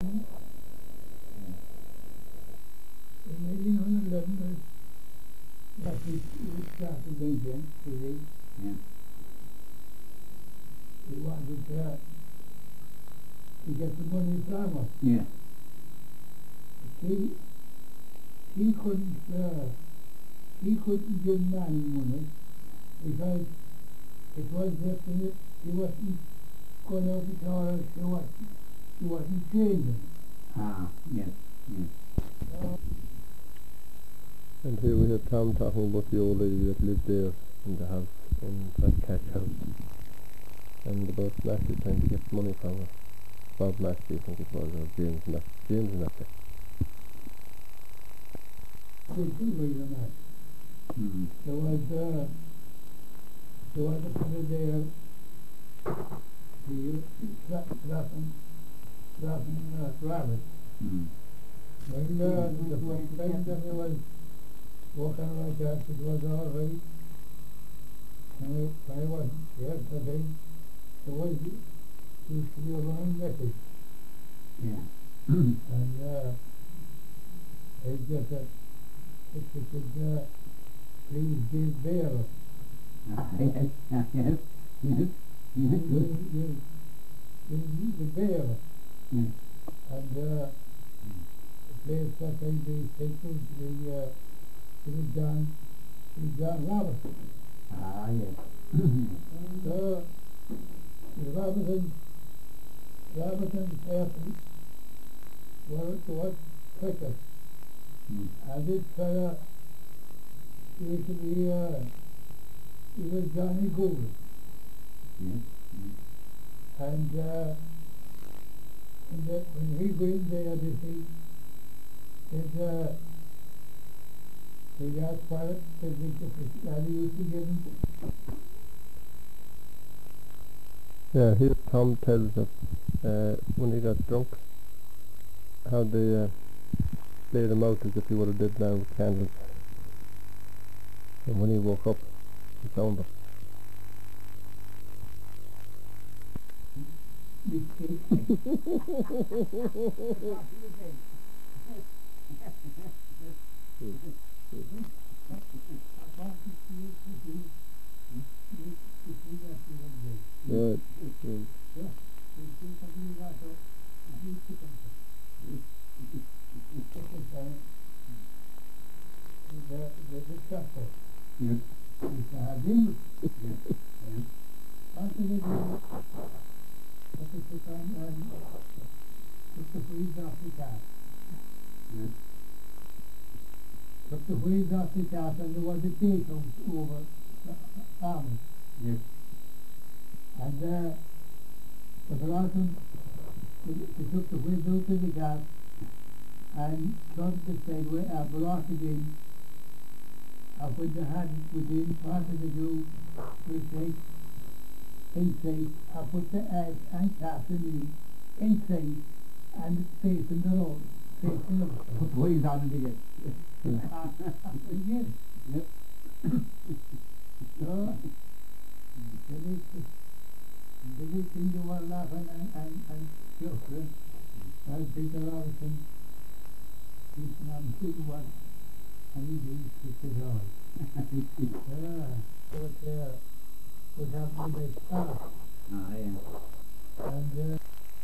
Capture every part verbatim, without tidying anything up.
In eighteen eleven, that we started Lincoln, we Yeah. we wanted to, to get the money from us. Yeah. He, he couldn't, uh, he couldn't give money money because it was left in it, he wasn't going out to Taurus, he wasn't, he wasn't changing. Ah, yes, yes. Uh, And here we have Tom talking about the old lady that lived there in the house, in that cash house, and about Matthew trying to get money from her. Bob Matthew, I think it was, or James Matthew. James Matthew. good, good reason that. Mm. There was, uh, there was a fellow there, the, Lappin, Lappin, uh, Rabbit. Mm. Well, uh, the first time that he was walking like that, it was all right. And I, I wasn't here, but then there was, used to be a wrong message. Yeah. And, uh, it just, uh, it just said, uh, please give bail. Ah, yes, ah, yes, yes, You, yes, you, good. you, you need the bail. Yes. And, uh, the place that they, they take to the, uh, to the John, to John Robertson. Ah, yes. And, uh, the Robertson, Robertson person was, was quicker. Mm. And this fella used to be, uh, he was Johnny Gould. Yes. Mm. And, uh, and that when he go in there, they say, that, uh, they asked for it, that they just, that he used to give him. Yeah, here Tom tells us uh, when he got drunk, how they uh, laid him out as if he would have did now with candles. And when he woke up, he found them. Right. Mm. The, the, the chapel. Yes. It's a habit. Yes. Yes. After they do, after they come and took the wheels off the car. Yes. Took the wheels off the car and there was a gate over the farmers. Yes. And uh, the Blanton, they, they took the wheels out of the car and turned the sideway and brought it in. And when they had within part of the do, we say, inside, I put the egg and captain in inside and facing the road, facing the road. Put wheels on it again. Again. Yep. So, they need to, they need to do one laughing and, and, and joking. As Peter Robinson, he's on two one, and he did it all. Yeah, but, uh, what happened with the staff, Ah, yeah. and, uh,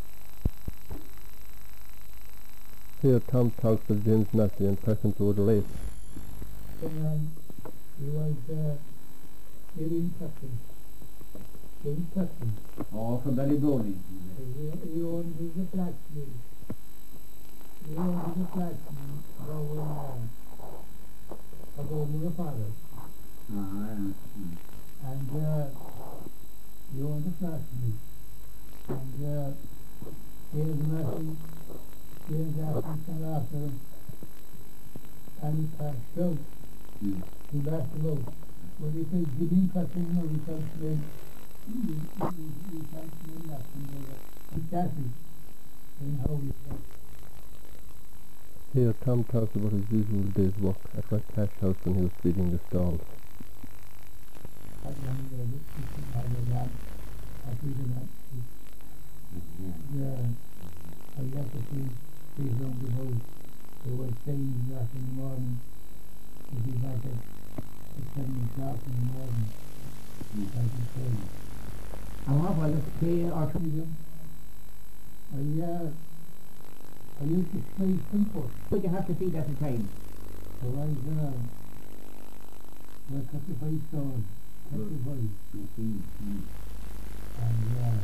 Here Tom talks of James Matthew and persons who would relate. and he was, uh, giving custom, giving custom. Oh, from Ballybrony. He, he owned the blacksmith. He owned the blacksmith over, uh, over the father. Ah, yeah. Mm. And, uh, he owned the blacksmith. And, uh, here's Matthew, here's after, and after him. And he passed out. Mm. He passed out. But he said, giving custom, no, he can't play. He, he, he can't play nothing over. He can't be. And how he said. Here Tom talks about his usual day's work at Red Cash House when he was feeding the stalls. I don't know, this is how they got. I figured that. Yeah. Yeah. I got to see, see something about the way things back in the morning. We'll be back at, at seven o'clock in the morning. Mm. Like I said. And what was it, tea or something? I, uh, I used to play simple. Would you have to feed at a time? So I was, uh, well, cut the five stores, cut the five. I see. Mm. And, uh,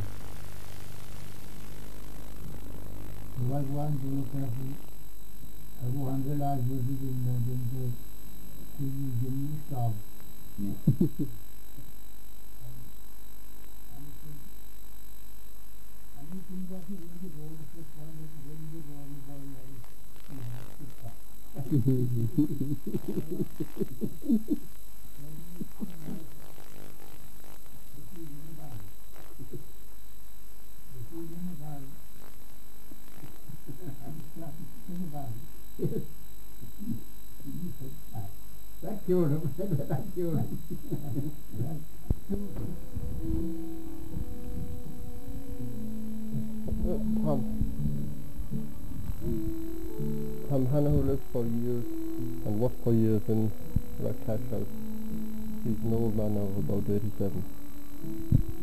so I wanted to look after, I wanted the lads was in the, in the, to use in the stove. Yeah. Anything, anything that you want to go, the first one that you want to go, the boy, I was, you know, to stop. That cured him. That cured him. Uh, Tom. Tom Hanahoe lived for years and worked for years in that cash house. He's an old man now of about eighty-seven.